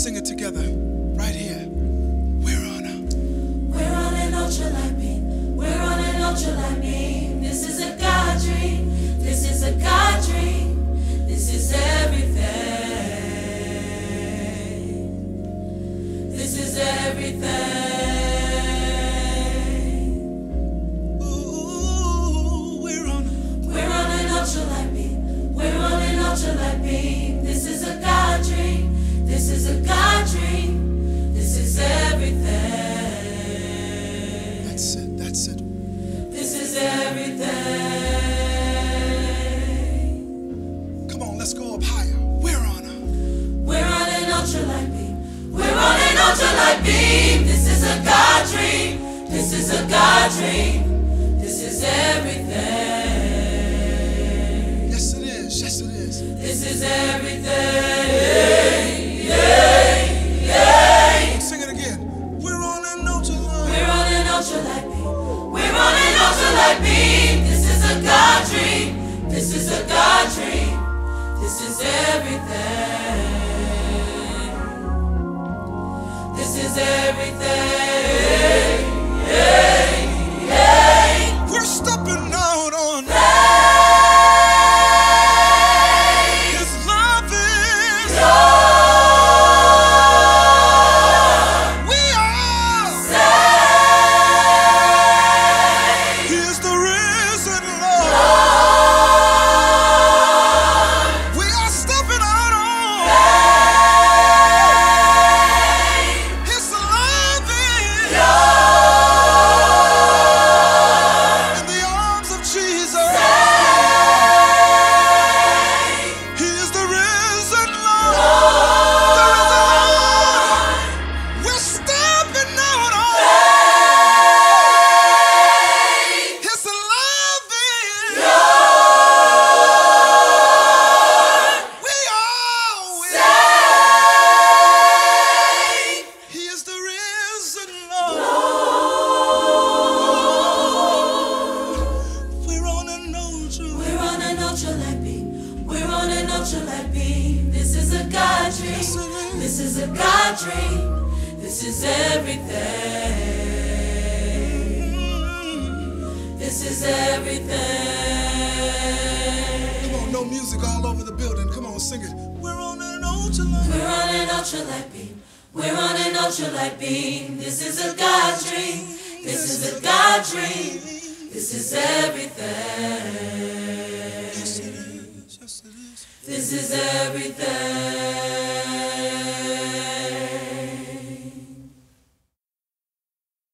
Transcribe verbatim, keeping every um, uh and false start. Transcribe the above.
sing it together right here. We're on a We're on an ultralight beam. We're on an ultralight beam. This is a God dream. This is a God dream. This is everything. This is everything. Ooh, we're on a We're on an ultralight beam. We're on an ultralight beam. This is a God dream. This is a God dream. This is everything. That's it, that's it. This is everything. Come on, let's go up higher. We're on a We're on an ultralight beam. We're on an ultralight beam. This is a God dream. This is a God dream. This is everything. yes it is, yes it is. This is everything. Yeah, yeah. Sing it again. We're on an ultralight. We're on an ultralight beam. We're on an ultralight beam. This is a God dream. This is a God dream. This is everything. This is everything. Yeah, yeah. We're stepping out on Faith. His love is Lord. we are. Saved. He is the risen Lord. Lord. We are stepping out on Faith. His love is Lord. in the arms of Jesus. Saved. He is the risen Lord. Lord. The risen Lord. We're stepping out on Faith. His love is Lord. we are. Saved. He is the risen Lord. We're on an ultra. We're on an ultralight beam. We're on an ultralight beam. This is a God dream. Yes, it is. This is a God dream. This is everything. This is everything. Come on, no music all over the building. Come on, sing it. We're on an ultralight. We're on an ultralight beam. We're on an ultralight beam. This is a God dream. This is a God dream. This is everything. Yes, it is. Yes, it is. This is everything.